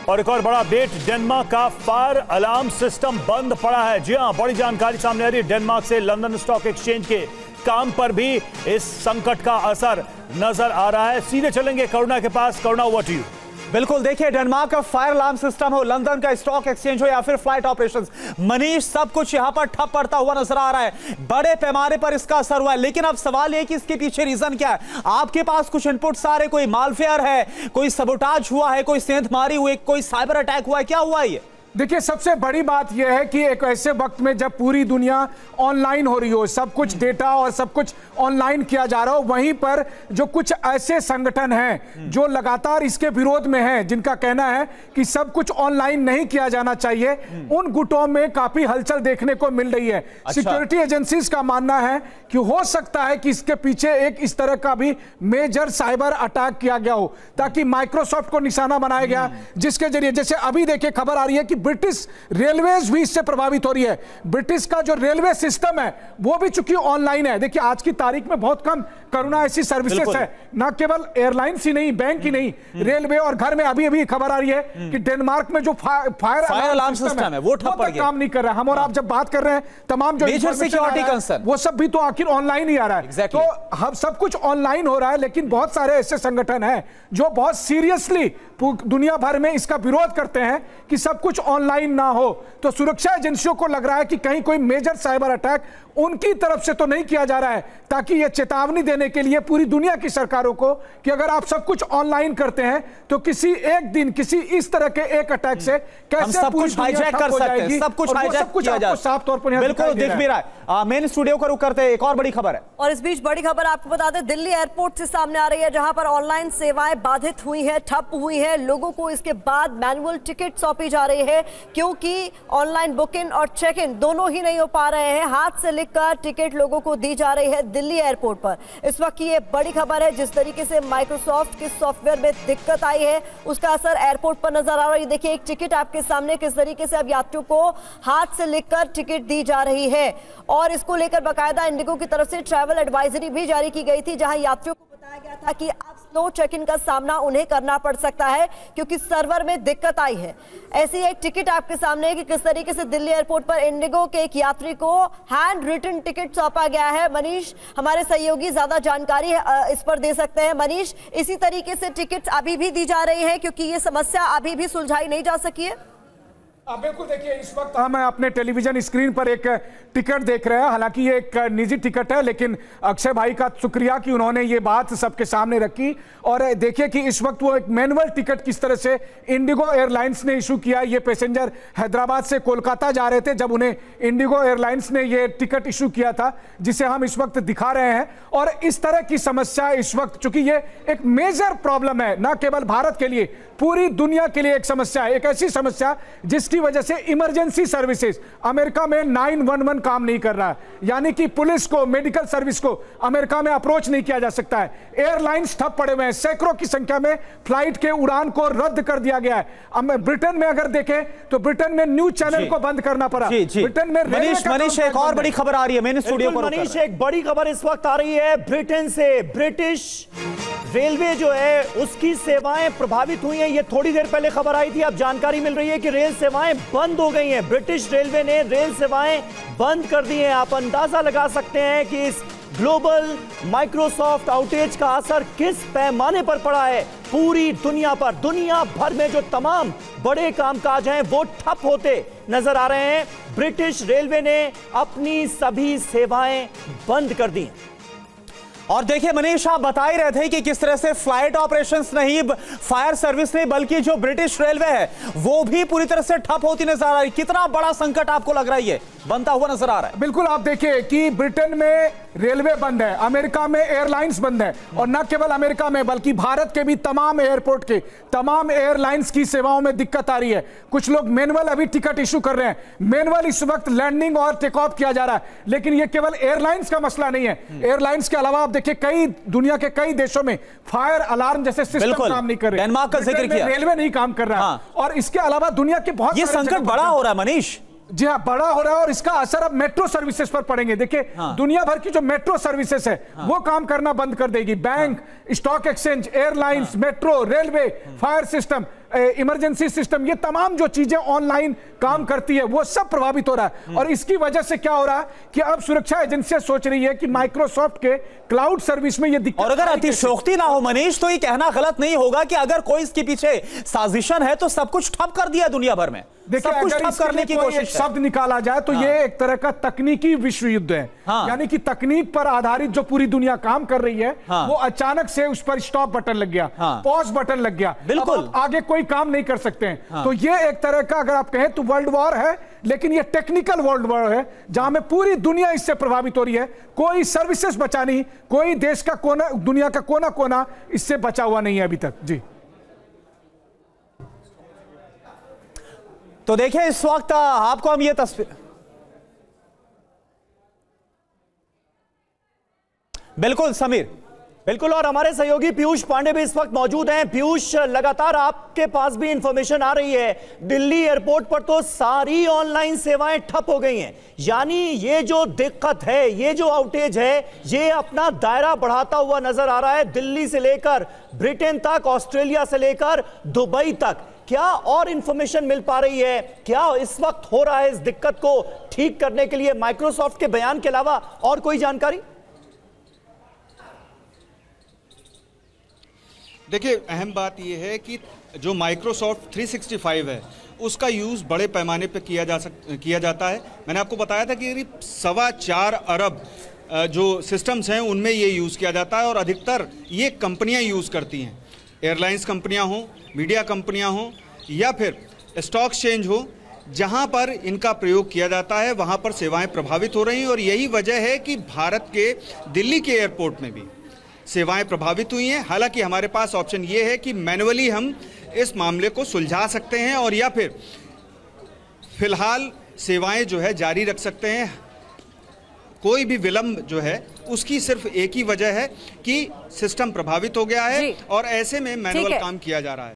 और एक और बड़ा अपडेट, डेनमार्क का फायर अलार्म सिस्टम बंद पड़ा है। जी हां, बड़ी जानकारी सामने आ रही है। डेनमार्क से लंदन स्टॉक एक्सचेंज के काम पर भी इस संकट का असर नजर आ रहा है। सीधे चलेंगे करुणा के पास। Karuna, over to you. बिल्कुल, देखिए डेनमार्क का फायर अलार्म सिस्टम हो, लंदन का स्टॉक एक्सचेंज हो या फिर फ्लाइट ऑपरेशंस, मनीष, सब कुछ यहां पर ठप पड़ता हुआ नजर आ रहा है। बड़े पैमाने पर इसका असर हुआ है, लेकिन अब सवाल यह कि इसके पीछे रीजन क्या है। आपके पास कुछ इनपुट्स आ रहे, कोई मालवेयर है, कोई सबोटाज हुआ है, कोई सेंधमारी हुई, कोई साइबर अटैक हुआ है, क्या हुआ है ये? देखिए, सबसे बड़ी बात यह है कि एक ऐसे वक्त में जब पूरी दुनिया ऑनलाइन हो रही हो, सब कुछ डेटा और सब कुछ ऑनलाइन किया जा रहा हो, वहीं पर जो कुछ ऐसे संगठन हैं जो लगातार इसके विरोध में हैं, जिनका कहना है कि सब कुछ ऑनलाइन नहीं किया जाना चाहिए, उन गुटों में काफी हलचल देखने को मिल रही है। सिक्योरिटी एजेंसीज का मानना है कि हो सकता है कि इसके पीछे एक इस तरह का भी मेजर साइबर अटैक किया गया हो, ताकि माइक्रोसॉफ्ट को निशाना बनाया गया, जिसके जरिए, जैसे अभी देखिए खबर आ रही है कि ब्रिटिश रेलवेज भी इससे प्रभावित हो रही है। ब्रिटिश का जो रेलवे सिस्टम है वो भी चूंकि ऑनलाइन है। देखिए, आज की तारीख में बहुत कम करुणा ऐसी सर्विसेज है, ना केवल एयरलाइंस ही नहीं, बैंक ही नहीं, रेलवे और घर में अभी अभी खबर आ रही है कि डेनमार्क में जो फायर अलार्म सिस्टम है वो ठप पड़ गया, काम नहीं कर रहा है। हम और आप जब बात कर रहे हैं, तमाम जो सिक्योरिटी कंसर्न वो सब भी तो आखिर ऑनलाइन ही आ रहा है। तो हम सब कुछ ऑनलाइन हो रहा है, लेकिन बहुत सारे ऐसे संगठन हैं जो बहुत सीरियसली दुनिया भर में इसका विरोध करते हैं कि सब कुछ ऑनलाइन ना हो। तो सुरक्षा एजेंसियों को लग रहा है कि कहीं कोई मेजर साइबर अटैक उनकी तरफ से तो नहीं किया जा रहा है, ताकि यह चेतावनी देने के लिए पूरी दुनिया की सरकारों को कि अगर आप सब कुछ ऑनलाइन करते हैं तो किसी एक दिन किसी इस तरह के एक अटैक से कैसे सब कुछ हाईजैक कर सकते हैं, सब कुछ हाईजैक किया जा साफ तौर पर बिल्कुल दिख भी रहा है। मेन स्टूडियो को रुक करते हैं, एक और बड़ी खबर है। और इस बीच बड़ी खबर आपको बता दें, दिल्ली एयरपोर्ट से सामने आ रही है, जहां पर ऑनलाइन सेवाएं बाधित हुई है, ठप हुई है। लोगों को इसके बाद मैनुअल टिकट सौंपी जा रही है, क्योंकि ऑनलाइन बुक इन और चेक इन दोनों ही नहीं हो पा रहे हैं। हाथ से लिखकर टिकट लोगों को दी जा रही है दिल्ली एयरपोर्ट पर। इस वक्त की ये बड़ी खबर है। जिस तरीके से माइक्रोसॉफ्ट के सॉफ्टवेयर में दिक्कत आई है, उसका असर एयरपोर्ट पर नजर आ रहा है। देखिए, एक टिकट आपके सामने किस तरीके से अब यात्रियों को हाथ से लिखकर टिकट दी जा रही है, और इसको लेकर बाकायदा इंडिगो की तरफ से ट्रैवल एडवाइजरी भी जारी की गई थी, जहां यात्रियों को बताया गया था कि अब स्लो चेक इन का सामना उन्हें करना पड़ सकता है क्योंकि सर्वर में दिक्कत आई है। ऐसी एक टिकट आपके सामने है कि किस तरीके से दिल्ली एयरपोर्ट पर इंडिगो के एक यात्री को हैंड रिटन टिकट सौंपा गया है। मनीष, हमारे सहयोगी ज्यादा जानकारी इस पर दे सकते हैं। मनीष, इसी तरीके से टिकट अभी भी दी जा रही है क्योंकि ये समस्या अभी भी सुलझाई नहीं जा सकी है? बिल्कुल, देखिए, इस वक्त हम अपने टेलीविजन स्क्रीन पर एक टिकट देख रहे हैं। हालांकि ये एक निजी टिकट है, लेकिन अक्षय भाई का शुक्रिया कि उन्होंने ये बात सबके सामने रखी। और देखिए कि इस वक्त वो एक मैनुअल टिकट किस तरह से इंडिगो एयरलाइंस ने इशू किया। ये पैसेंजर हैदराबाद से कोलकाता जा रहे थे जब उन्हें इंडिगो एयरलाइंस ने ये टिकट इशू किया था, जिसे हम इस वक्त दिखा रहे हैं। और इस तरह की समस्या इस वक्त, चूंकि ये एक मेजर प्रॉब्लम है, ना केवल भारत के लिए, पूरी दुनिया के लिए एक समस्या है। एक ऐसी समस्या जिसकी वजह से इमरजेंसी सर्विसेज अमेरिका में 911 काम नहीं कर रहा है, यानी कि पुलिस को, मेडिकल सर्विस को अमेरिका में अप्रोच नहीं किया जा सकता है। एयरलाइंस ठप पड़े हुए हैं, सैकड़ों की संख्या में फ्लाइट के उड़ान को रद्द कर दिया गया है। ब्रिटेन में अगर देखें तो ब्रिटेन में न्यूज चैनल को बंद करना पड़ा। ब्रिटेन में मनीष एक और बड़ी खबर आ रही है, मैंने स्टूडियो पर मनीष एक बड़ी खबर इस वक्त आ रही है ब्रिटेन से। ब्रिटिश रेलवे जो है उसकी सेवाएं प्रभावित हुई हैं। ये थोड़ी देर पहले खबर आई थी, अब जानकारी मिल रही है कि रेल सेवाएं बंद हो गई हैं। ब्रिटिश रेलवे ने रेल सेवाएं बंद कर दी हैं। आप अंदाजा लगा सकते हैं कि इस ग्लोबल माइक्रोसॉफ्ट आउटेज का असर किस पैमाने पर पड़ा है पूरी दुनिया पर। दुनिया भर में जो तमाम बड़े कामकाज हैं वो ठप होते नजर आ रहे हैं। ब्रिटिश रेलवे ने अपनी सभी सेवाएं बंद कर दी। और देखिए मनीष, आप बता ही रहे थे कि किस तरह से फ्लाइट ऑपरेशंस नहीं, फायर सर्विस नहीं, बल्कि जो ब्रिटिश रेलवे है वो भी पूरी तरह से ठप होती नजर आ रही है। कितना बड़ा संकट आपको लग रहा है ये बनता हुआ नजर आ रहा है? बिल्कुल, आप देखिए कि ब्रिटेन में रेलवे बंद है, अमेरिका में एयरलाइंस बंद है, और न केवल अमेरिका में बल्कि भारत के भी तमाम एयरपोर्ट के तमाम एयरलाइंस की सेवाओं में दिक्कत आ रही है। कुछ लोग मैनुअल अभी टिकट इशू कर रहे हैं, मैनुअल इस वक्त लैंडिंग और टेक ऑफ किया जा रहा है। लेकिन यह केवल एयरलाइंस का मसला नहीं है। एयरलाइंस के अलावा आप देखिए कई दुनिया के कई देशों में फायर अलार्म जैसे सिस्टम काम नहीं कर रहे। डेनमार्क का जिक्र किया, रेलवे नहीं काम कर रहा है। और इसके अलावा दुनिया के बहुत ये संकट बड़ा हो रहा है मनीष। जी हाँ, बड़ा हो रहा है, और इसका असर अब मेट्रो सर्विसेज पर पड़ेंगे। देखिए, दुनिया भर की जो मेट्रो सर्विसेज है वो काम करना बंद कर देगी। Bank, stock exchange, airlines, metro, railway, fire system, emergency system, ये तमाम जो चीजें ऑनलाइन काम करती है वो सब प्रभावित हो रहा है। और इसकी वजह से क्या हो रहा है कि अब सुरक्षा एजेंसियां सोच रही है कि माइक्रोसॉफ्ट के क्लाउड सर्विस में ये दिक्कत। और अगर अतिशयोक्ति ना हो मनीष, तो ये कहना गलत नहीं होगा कि अगर कोई इसके पीछे साजिशन है तो सब कुछ ठप कर दिया दुनिया भर में, देखिए, सब कुछ अगर ठप करने की कोशिश है। शब्द निकाला जाए तो ये एक तरह का तकनीकी विश्व युद्ध है। यानी कि तकनीक पर आधारित जो पूरी दुनिया काम कर रही है वो अचानक से उस पर स्टॉप बटन लग गया, पॉज बटन लग गया, बिल्कुल आगे कोई काम नहीं कर सकते हैं। तो ये एक तरह का, अगर आप कहें तो वर्ल्ड वॉर है, लेकिन ये टेक्निकल वर्ल्ड वॉर है जहां में पूरी दुनिया इससे प्रभावित हो रही है। कोई सर्विसेज बचा नहीं, कोई देश का कोना, दुनिया का कोना कोना इससे बचा हुआ नहीं है अभी तक। जी तो देखिए, इस वक्त आपको हम ये तस्वीर, बिल्कुल समीर, बिल्कुल, और हमारे सहयोगी पीयूष पांडे भी इस वक्त मौजूद हैं। पीयूष, लगातार आपके पास भी इंफॉर्मेशन आ रही है, दिल्ली एयरपोर्ट पर तो सारी ऑनलाइन सेवाएं ठप हो गई हैं। यानी ये जो दिक्कत है, ये जो आउटेज है, ये अपना दायरा बढ़ाता हुआ नजर आ रहा है, दिल्ली से लेकर ब्रिटेन तक, ऑस्ट्रेलिया से लेकर दुबई तक। क्या और इंफॉर्मेशन मिल पा रही है? क्या इस वक्त हो रहा है इस दिक्कत को ठीक करने के लिए? माइक्रोसॉफ्ट के बयान के अलावा और कोई जानकारी? देखिए, अहम बात यह है कि जो माइक्रोसॉफ्ट 365 है उसका यूज़ बड़े पैमाने पर किया जाता है। मैंने आपको बताया था कि करीब 4.25 अरब जो सिस्टम्स हैं उनमें ये यूज़ किया जाता है और अधिकतर ये कंपनियां यूज़ करती हैं। एयरलाइंस कंपनियां हों, मीडिया कंपनियां हों या फिर स्टॉक एक्सचेंज हो, जहां पर इनका प्रयोग किया जाता है वहां पर सेवाएं प्रभावित हो रही हैं। और यही वजह है कि भारत के दिल्ली के एयरपोर्ट में भी सेवाएं प्रभावित हुई हैं। हालांकि हमारे पास ऑप्शन ये है कि मैन्युअली हम इस मामले को सुलझा सकते हैं और या फिर फिलहाल सेवाएं जो है जारी रख सकते हैं। कोई भी विलंब जो है उसकी सिर्फ एक ही वजह है कि सिस्टम प्रभावित हो गया है और ऐसे में मैनुअल काम किया जा रहा है।